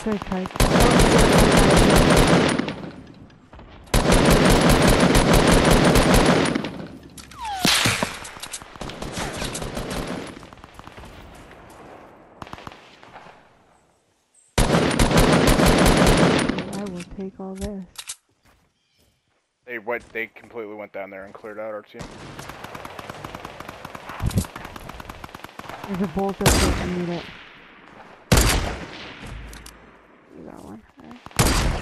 should I try? I will take all this. They completely went down there and cleared out our team. There's a bolt up here if you need it. You got one. All right.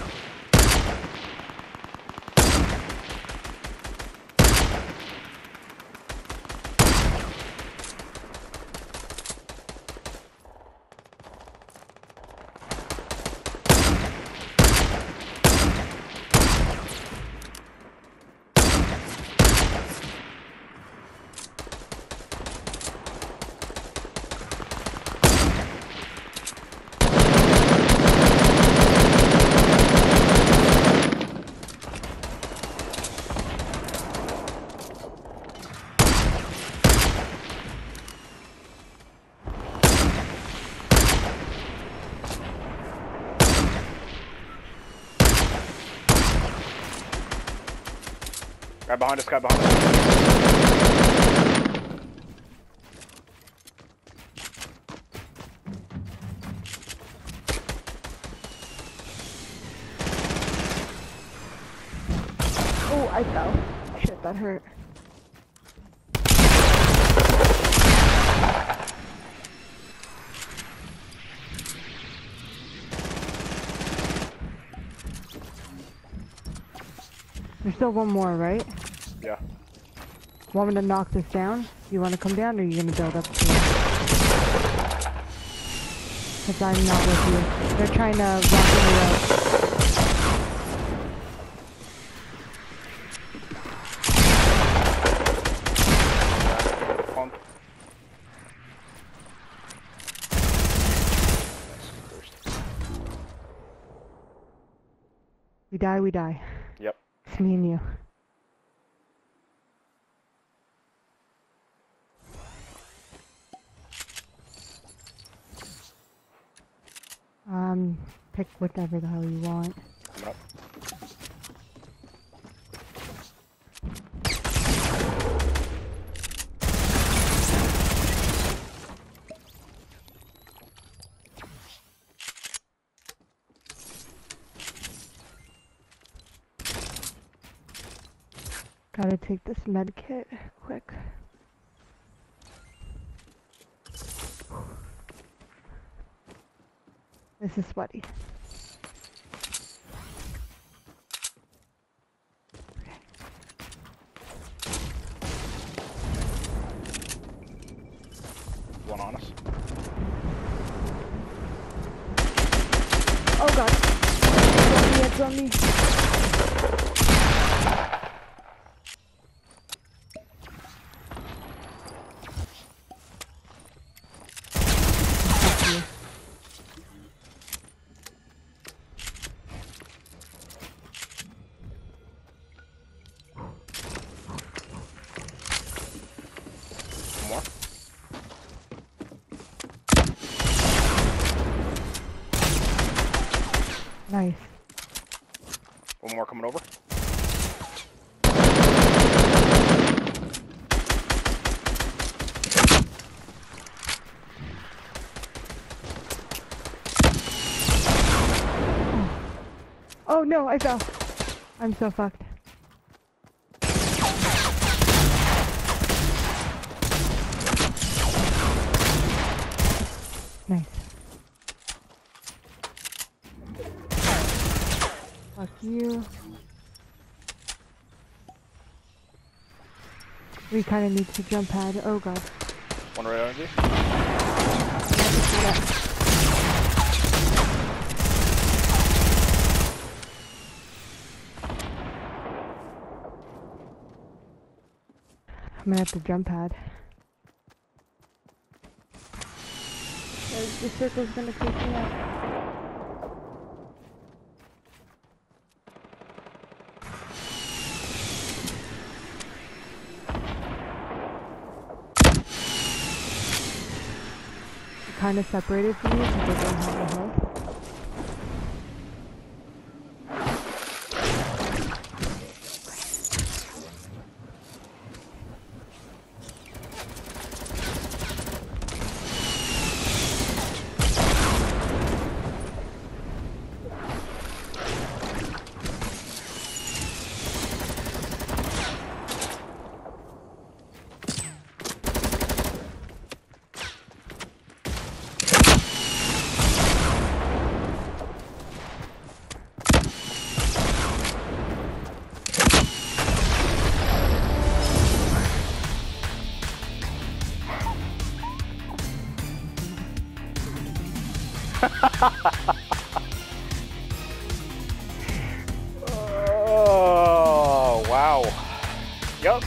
Guy behind us, guy behind us. Oh, I fell. Shit, that hurt. There's still one more, right? Yeah. Want me to knock this down? You want to come down, or are you gonna build up to it? Because I'm not with you. They're trying to rock me out. Pump. We die, we die. Yep. It's me and you. Pick whatever the hell you want. Yep. Gotta take this med kit quick. This is sweaty. One on us. Oh god. It's on me, it's on me. More. Nice. One more coming over. Oh no, I fell. I'm so fucked. Nice. Fuck you. We kind of need to jump pad. Oh god. One right on you. I'm gonna have to jump pad. The circle's gonna take me out. Kind of separated from you because I don't have a health. Oh, wow. Yup.